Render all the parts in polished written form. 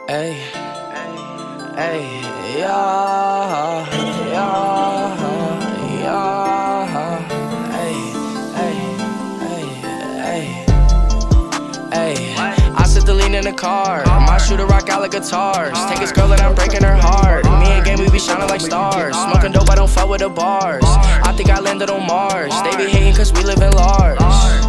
Hey, hey, yeah, yeah, yeah, hey, hey, hey, hey. I sit the lean in the car. My shooter rock out like guitars. Take his girl and I'm breaking her heart. Me and Game, we be shining like stars. Smoking dope, I don't fuck with the bars. I think I landed on Mars. They be hating cause we live in large.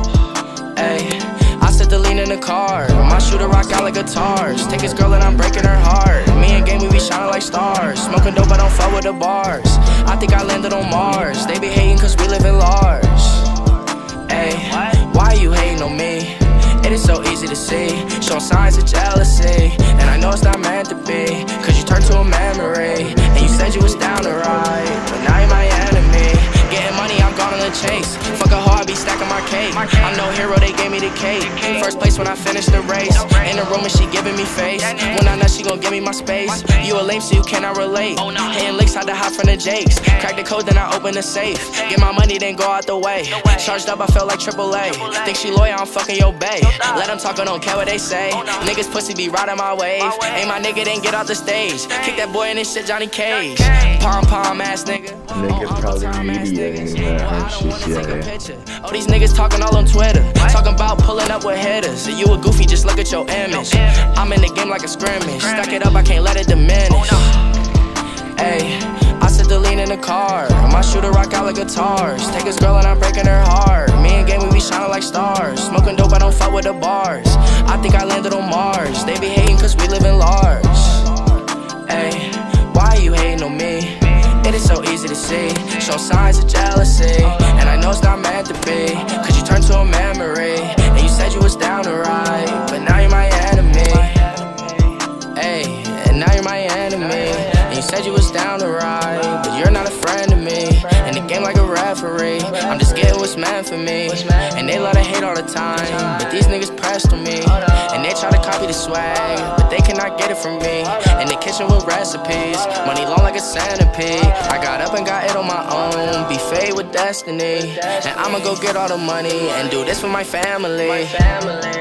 Ay, I sit the lean in the car. My shooter rock out like guitars. Take his girl and I'm breaking her heart. Me and Game, we be shining like stars. Smoking dope, I don't fuck with the bars. I think I landed on Mars. They be hating cause we live in large. Ay, why you hating on me? It is so easy to see, showing signs of jealousy. And I know it's not meant to be, cause you turned to a memory. And you said you was down to ride, but now you're my enemy. Getting money, I'm gone on the chase. Fuck a hoe, I be stacking my cake. I'm no hero, they gave me the cake. First place when I finished the race. In the room and she giving me face. When I know she gon' give me my space. You a lame so you cannot relate. Hitting licks, had to hide from the Jakes. Crack the code, then I open the safe. Get my money, then go out the way. Charged up, I felt like AAA. Think she loyal, I'm fucking your bae. Let them talk, I don't care what they say. Niggas pussy be riding my wave. Ain't my nigga, then get off the stage. Kick that boy in this shit, Johnny Cage. Pom-pom ass nigga. Niggas probably mediating that shit. Oh, these niggas talking all on Twitter. Talking about pulling up with hitters. You a goofy, just look at your image. I'm in the game like a scrimmage. Stack it up, I can't let it diminish. Ay, I sit the lean in the car. My shooter rock out like guitars. Take his girl and I'm breaking her heart. Me and Game, we be shining like stars. Smoking dope, I don't fuck with the bars. I think I landed on Mars. They be hating cause we live in large. Ay, why you hating on me? It is so easy to see, show signs of jealousy. And I know it's not meant to be, cause you turned to a memory. And you said you was down to ride, but now you're my enemy. Ay, and now you're my enemy. And you said you was down to ride, but you're not a friend to me. In the game like a referee, I'm just getting what's meant for me. And they love to hate all the time, but these niggas pressed on me. And they try to copy the swag, but they cannot get it from me. In the kitchen with recipes, money long like a centipede. I got up and got it on my own, be fade with destiny. And I'ma go get all the money and do this for my family.